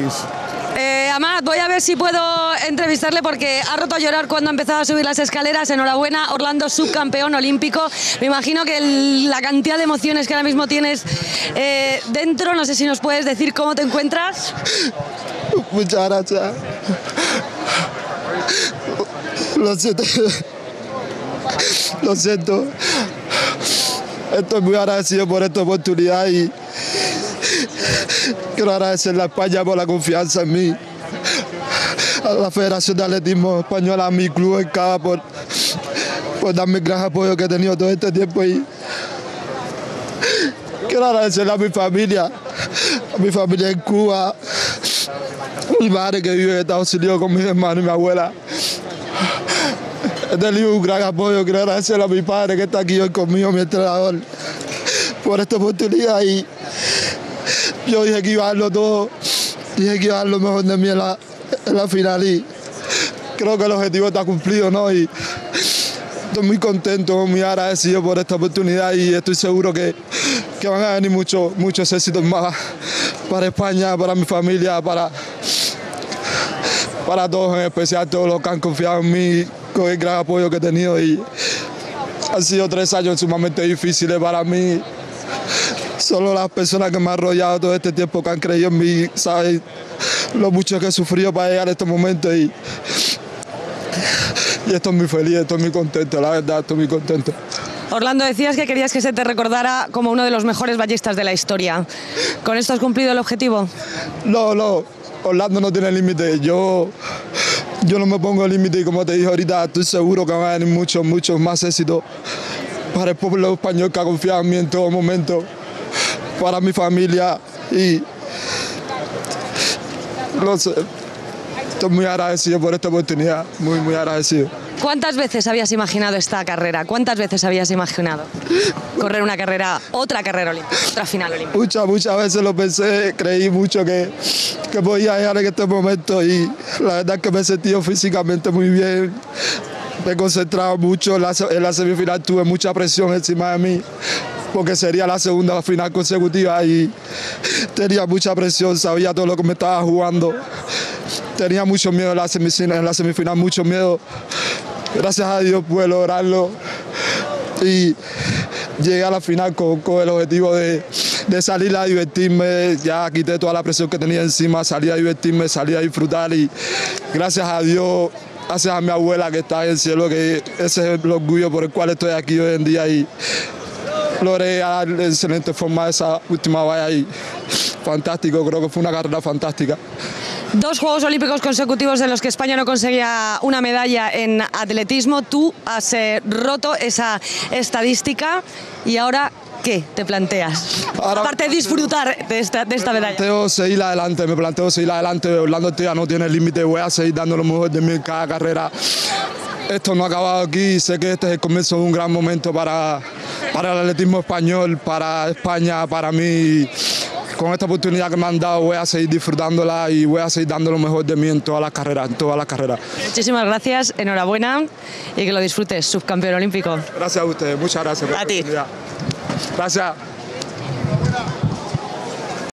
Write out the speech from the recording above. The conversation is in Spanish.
país. Amat, voy a ver si puedo entrevistarle porque ha roto a llorar cuando ha empezado a subir las escaleras. Enhorabuena, Orlando, subcampeón olímpico. Me imagino que la cantidad de emociones que ahora mismo tienes dentro, no sé si nos puedes decir cómo te encuentras. Muchas gracias. Lo siento. Lo siento. Estoy muy agradecido por esta oportunidad y quiero agradecerle a España por la confianza en mí, a la Federación de Atletismo Española, a mi club en Cava por darme el gran apoyo que he tenido todo este tiempo y quiero agradecerle a mi familia en Cuba, a mi madre que vive en Estados Unidos con mis hermanos y mi abuela. He tenido un gran apoyo, quiero agradecerle a mi padre que está aquí hoy conmigo, mi entrenador, por esta oportunidad y yo dije que iba a darlo todo, dije que iba a dar lo mejor de mí en la final y creo que el objetivo está cumplido, ¿no? Y estoy muy contento, muy agradecido por esta oportunidad y estoy seguro que van a venir muchos éxitos más para España, para mi familia, para todos, en especial todos los que han confiado en mí con el gran apoyo que he tenido y han sido 3 años sumamente difíciles para mí. Solo las personas que me han rodeado todo este tiempo, que han creído en mí, saben lo mucho que he sufrido para llegar a este momento y estoy muy feliz, estoy muy contento, la verdad, estoy muy contento. Orlando, decías que querías que se te recordara como uno de los mejores ballistas de la historia. ¿Con esto has cumplido el objetivo? No, Orlando no tiene límite. Yo no me pongo límite y como te dije ahorita, estoy seguro que van a venir muchos más éxitos para el pueblo español que ha confiado en mí en todo momento, para mi familia y no sé, estoy muy agradecido por esta oportunidad, muy agradecido. ¿Cuántas veces habías imaginado esta carrera? ¿Cuántas veces habías imaginado correr una carrera, otra carrera olímpica, otra final olímpica? Muchas veces lo pensé, creí mucho que podía llegar en este momento y la verdad es que me he sentido físicamente muy bien. Me he concentrado mucho, en la semifinal tuve mucha presión encima de mí porque sería la segunda final consecutiva y tenía mucha presión, sabía todo lo que me estaba jugando. Tenía mucho miedo en la semifinal, mucho miedo. Gracias a Dios pude lograrlo y llegué a la final con el objetivo de salir a divertirme. Ya quité toda la presión que tenía encima, salí a divertirme, salí a disfrutar y gracias a Dios, gracias a mi abuela que está en el cielo, que ese es el orgullo por el cual estoy aquí hoy en día y logré dar de excelente forma esa última valla y fantástico, creo que fue una carrera fantástica. 2 Juegos Olímpicos consecutivos en los que España no conseguía una medalla en atletismo. Tú has roto esa estadística y ahora, ¿qué te planteas? Ahora, aparte de disfrutar de esta medalla. Me planteo seguir adelante, Orlando ya no tiene límite, voy a seguir dando lo mejor de mí en cada carrera. Esto no ha acabado aquí, sé que este es el comienzo de un gran momento para el atletismo español, para España, para mí. Con esta oportunidad que me han dado voy a seguir disfrutándola y voy a seguir dando lo mejor de mí en todas las carreras, Muchísimas gracias, enhorabuena y que lo disfrutes, subcampeón olímpico. Gracias a ustedes, muchas gracias por la oportunidad. Gracias.